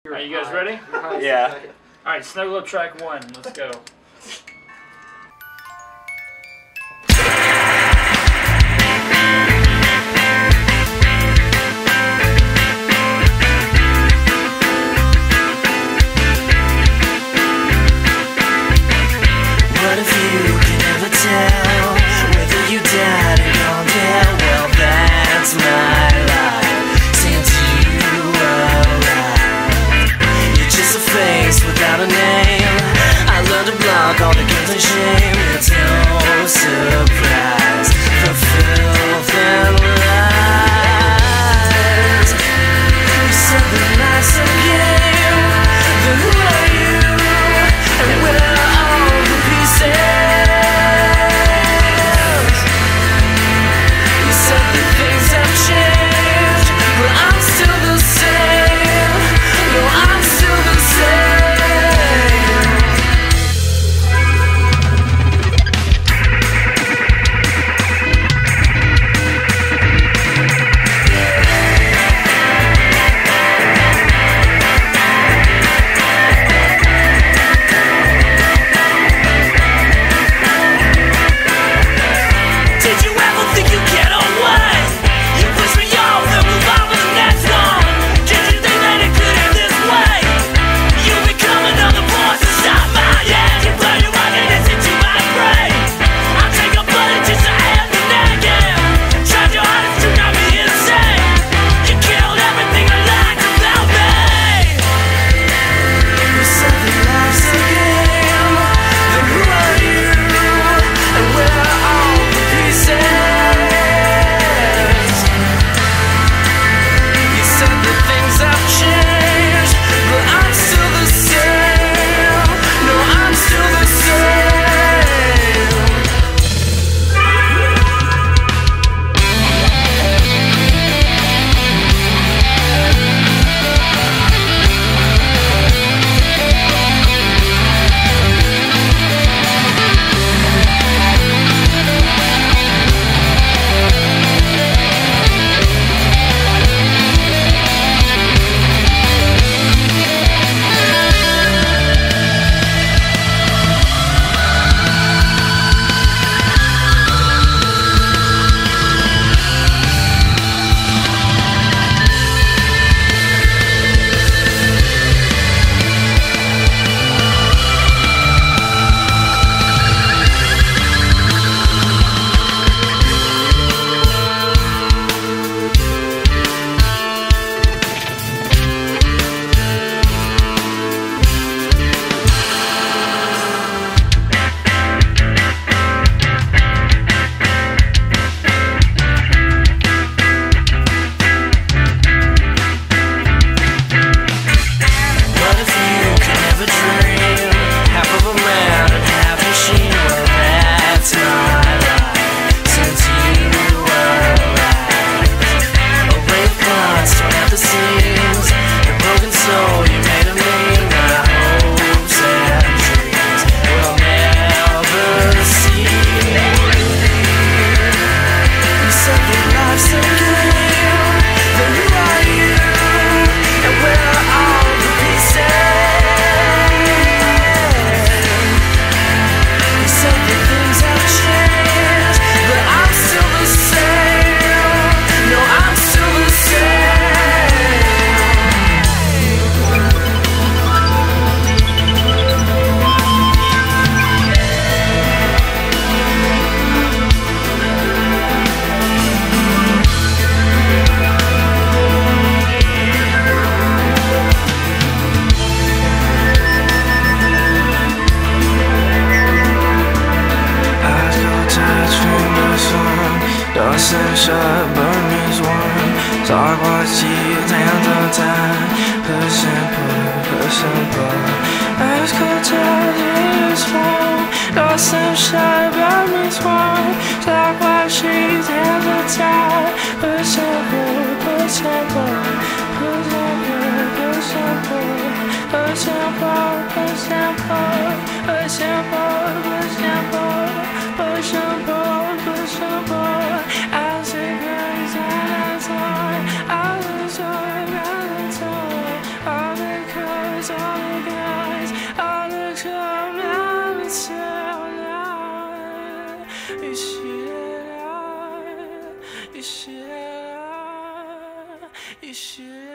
Are you guys ready? Yeah. Alright, snuggle up track 1. Let's go. What if you could never tell whether you died or gone dead? Well, that's my life since you arrived. You're just a face without a name. I learned to block all the guilt and shame. It's no surprise for filth and lies. You said that life's a game, then who are you? And where are all the pieces? You said that things have changed, but I'm still the same. No, I'm still the same. Did you ever think you'd get away? You pushed me off and move on to the next one. Did you think that it could end this way? You become another voice to stop my end. You play your arguments into my brain. I'll take a bullet just to end the negative. Tried your hardest to not be insane. You killed everything I liked about me. You said that life's a game, then who are you? And where are all the pieces? You said that things have changed, but I'm still the same. No, I'm still the same. What if you could never dream half of a man and half machine? Well, that's my life since you arrived. A brave thoughts torn at the seams, a broken soul you made of me. My hopes and dreams will never see. You said that life's a game, then who are you? And where are all the pieces? You said that things have changed, but I'm still the same. No, I'm still the eyes go touch from the sun. Dust and shut, burn is warm. Talk what teeth, hands are tied. Push and pull, push and pull. Eyes go touch, is warm. Dust and shut, burn is warm. Talk what teeth, hands are tied. Push and pull, push and pull. Push and pull, push and pull. Push and pull, push and pull. Push and pull, push and pull. Push and pull, push and pull. As it goes and as on, as it's on, all the guys, all the guys, all the come out and tell now. You should, you should, you should.